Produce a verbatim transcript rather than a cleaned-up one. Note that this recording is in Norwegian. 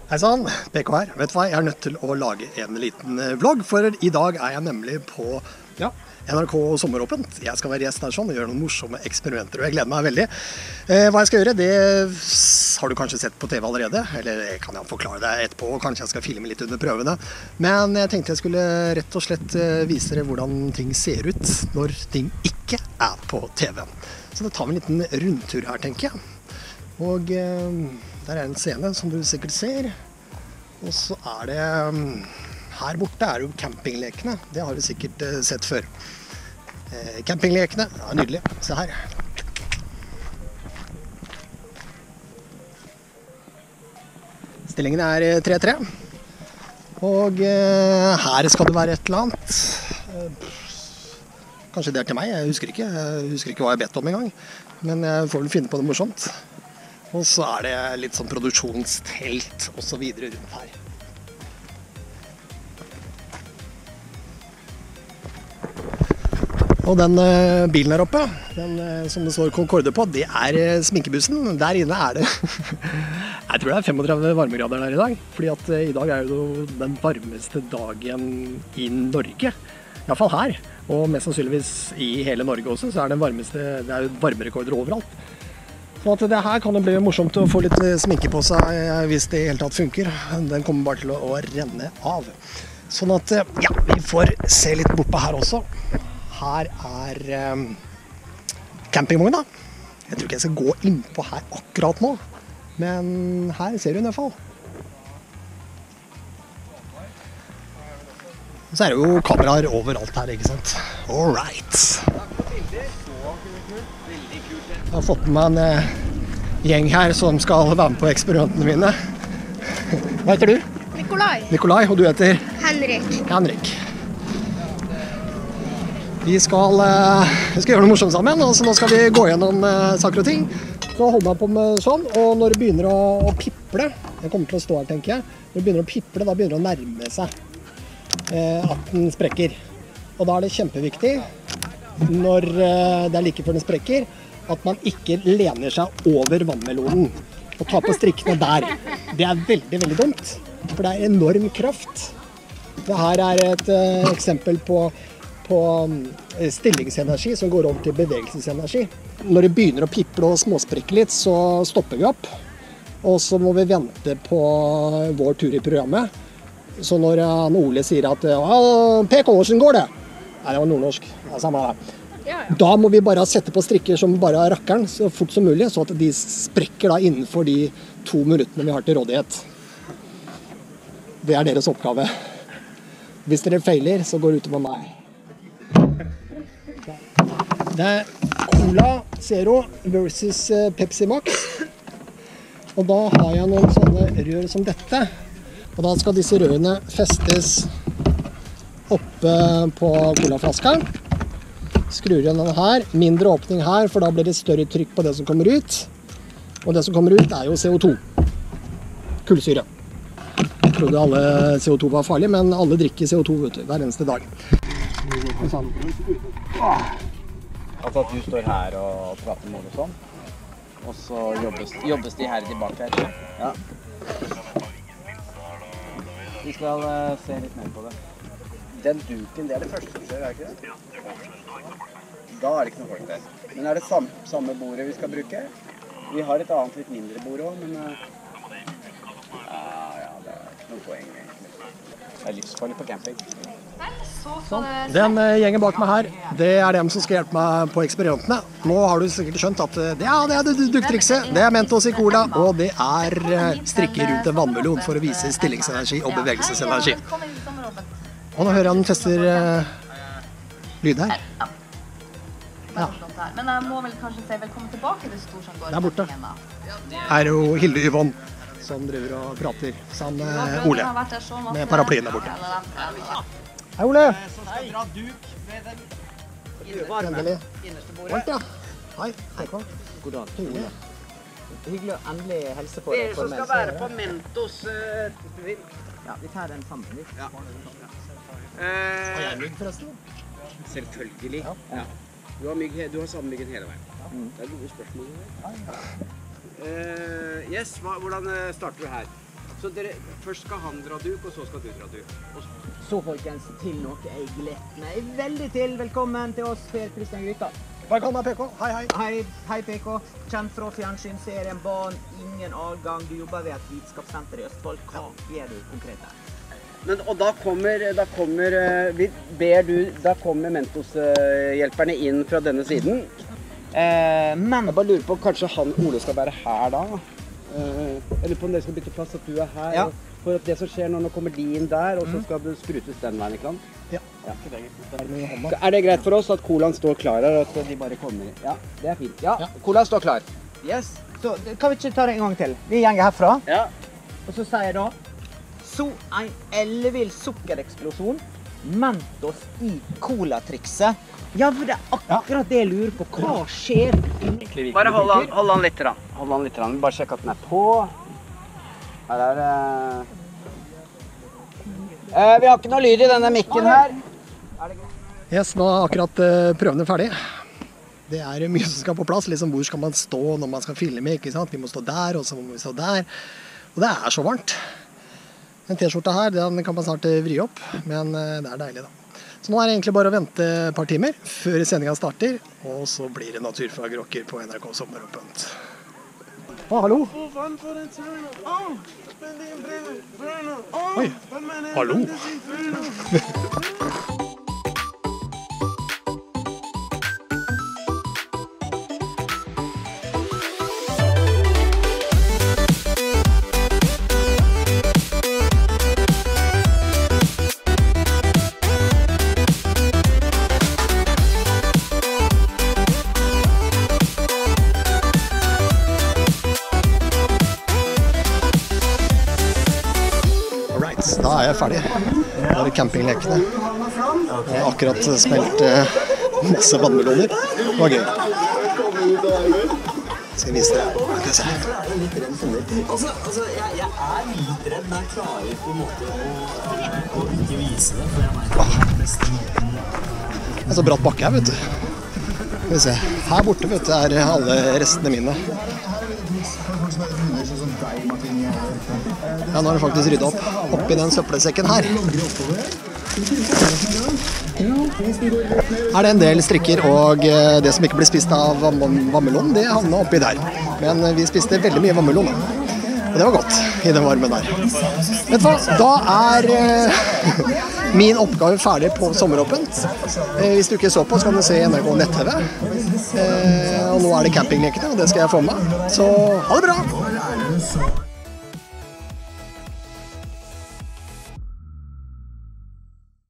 Hei sann, P K her. Vet du hva, jeg er nødt til å lage en liten vlogg, for i dag er jeg nemlig på ja, N R K Sommeråpent. Jeg skal være gjest der sånn og gjøre noen morsomme eksperimenter, og jeg gleder meg veldig. Eh, hva jeg skal gjøre, det har du kanskje sett på T V allerede, eller kan jeg forklare deg etterpå, kanskje jeg skal filme litt under prøvene. Men jeg tenkte jeg skulle rett og slett vise dere hvordan ting ser ut når ting ikke er på T V. Så da tar vi en liten rundtur her, tenker jeg. Og eh, der er en scene som du sikkert ser. Og så er det, her borte er jo campinglekene. Det har du sikkert eh, sett før. Eh, campinglekene, ja, nydelig. Se her. Stillingen er tre tre. Og eh, her skal det være et eller annet. Eh, kanskje det er til meg, jeg husker ikke. Jeg husker ikke hva jeg bedt om en gang. Men jeg får vel finne på det morsomt. Og så er det litt sånn produksjonstelt og så videre rundt her. Og den uh, bilen her oppe, den uh, som det står Concorde på, det er uh, sminkebussen. Der inne er det, jeg tror det er femogtredve varmegrader der i dag. Fordi at uh, i dag er det jo den varmeste dagen i Norge. I hvert fall her. Og mest sannsynligvis i hele Norge også, så er det den varmeste, det er jo varmerekorder overalt. Så at det her kan det bli morsomt å få litt sminke på seg hvis det i hele tatt funker. Den kommer bare til å, å renne av. Sånn at, ja, vi får se litt bortpå her også. Her er um, campingvogna. Jeg tror ikke jeg skal gå innpå her akkurat nå, men her ser du i hvert fall. Så er det jo kameraer overalt her, ikke sant? All right. Jeg har fått med meg en eh, gjeng her som skal være med på eksperimentene mine. Hva heter du? Nikolai. Nikolai, og du heter? Henrik. Henrik. Vi skal, eh, vi skal gjøre noe morsomt sammen, og så nå skal vi gå gjennom eh, saker og ting. Så holder man på med sånn, og når det begynner å, å piple, jeg kommer til å stå her, tenker jeg, når det begynner å piple, da begynner det å nærme seg eh, at den sprekker. Og da er det kjempeviktig, når eh, det er like før den sprekker, at man ikke lener seg over vannmelonen og tar på strikkene der. Det er veldig, veldig dumt, for det er enorm kraft. Dette er et uh, eksempel på, på stillingsenergi som går over til bevegelsesenergi. Når det begynner å piple og småsprekke litt, så stopper vi opp. Og så må vi vente på vår tur i programmet. Så når uh, Ole sier at P K, hvordan går det? Nei, det var nordnorsk. Det er samme det. Da må vi bare sette på strikker som bare er rakkeren så fort som mulig, så at de sprekker da innenfor de to minuttene vi har til rådighet. Det er deres oppgave. Hvis dere feiler, så går det utover meg. Det er Cola Zero versus Pepsi Max. Og da har jeg noen sånne rør som dette. Og da skal disse rørene festes oppe på colaflaska. Skrur igjen den her, mindre åpning her, for da blir det større trykk på det som kommer ut. Og det som kommer ut er jo C O to. Kullsyre. Jeg trodde alle C O to var farlig, men alle drikker C O to vet du, hver eneste dag. Altså at du står her og prater med det sånn, og så jobbes, jobbes de her tilbake her. Ja. Vi skal uh, se litt mer på det. Den duken, det er det første som skjer, er ikke det? Da er det ikke noe folk der. Men er det samme, samme bordet vi skal bruke? Vi har et annet litt mindre bord også, men uh, ja, ja, det er ikke noe poeng egentlig. Det er livsfarlig på camping. Sånn. Den uh, gjengen bak meg her, det er dem som skal hjelpe meg på eksperimentene. Nå har du sikkert skjønt at uh, det, ja, det er det dukketrikset, det er Mentos i cola, og det er uh, strikker rundt en vannmelon for å vise stillingsenergi og bevegelsesenergi. Og nå hører jeg den fester uh, lyd her. Ja. Men jeg må vel kanskje si velkommen tilbake til Storsandgård. Der borte er jo Hilde Yvonne som driver og prater sammen med Ole, med paraplyen der borte. Hei Ole! Som skal dra duk ved den Endelig. Varmt, ja. Hei, hei, hva? God dag. Hyggelig. Hyggelig å endelig helse på Det deg. som skal være på Mentos uh, Ja, vi tar den sammen. ja. Har jeg uh, mygg forresten? Selvfølgelig. Ja. Ja. Du har, mygg, du har samme myggen hele veien. Mm. Det er gode spørsmål. Uh, yes, hva, hvordan starter du her? Så dere, først skal han dra duk, og så skal du dra duk. Og Så folkens, til noe jeg gleder meg veldig til. Velkommen til oss, Per Kristian Gryta. Bare kall meg P K. Hei, hei. Hei, hei P K. Kjent fra fjernsynsserien Barn ingen avgang. Du jobber ved et vitenskapssenter i Østfold. Hva gjør du konkret der? Men, og da kommer, da kommer, eh, vi ber du, da kommer Mentos-hjelperne inn fra denne siden. Eh, men Jeg bare lurer på, kanskje han Ole skal være her da? Eh, eller på om dere skal bytte plass, at du er her. Ja. For at det som skjer nå, nå kommer de inn der, og så skal det sprutes den veien, ikke sant? Ja. Ja. Er det noe i hånda? Er det greit for oss at colaen står klar her, og at de bare kommer inn? Ja, det er fint. Ja, colaen står klar. yes, så kan vi ikke ta det en gang til? Vi gjenger herfra, Ja. og så sier jeg da så en ellevill sukkereksplosjon, Mentos i colatrikset. Ja, for det er akkurat det jeg lurer på. Hva skjer? Bare hold han, hold han litt. Da. Hold han litt. Da. Bare sjekk at den er på. Her er det... Eh, vi har ikke noe lyd i denne mikken her. Yes, nå er akkurat uh, prøvene ferdig. Det er mye som skal på plass. Liksom, hvor skal man stå når man skal filme? Ikke sant? Vi må stå der, og så må vi stå der. Og det er så varmt. Den t-skjorta her, den kan man snart vri opp, men uh, det er deilig da. Så nå er det egentlig bare å vente et par timer før sendingen starter, og så blir det Naturfagrocker på N R K Sommeråpent. Å, hallo! Oi, hallo! Da er jeg ferdig. Da er det campinglekene. Jeg har akkurat smelt eh, masse vannmeloner. Det var gøy. Skal jeg vise dere? Skal vi se. Altså, altså jeg, jeg er litt redd, men jeg klarer på en måte å, å ikke vise det, for jeg vet at det er den beste måten. Det er så bratt bakke her, vet du. Skal vi se. Her borte, vet du, er alle restene mine. Ja, nå har det faktisk ryddet opp oppi den søppelsekken her. Her er det en del strikker, og det som ikke blir spist av vannmelon, det havner oppi der. Men vi spiste veldig mye vannmelon, og det var godt i den varmen der. Vet du hva? Da er min oppgave ferdig på Sommeråpent. Hvis du ikke så på, så kan du se N R K nett-T V. Og nå er det campinglekene, og det skal jeg få med. Så ha det bra!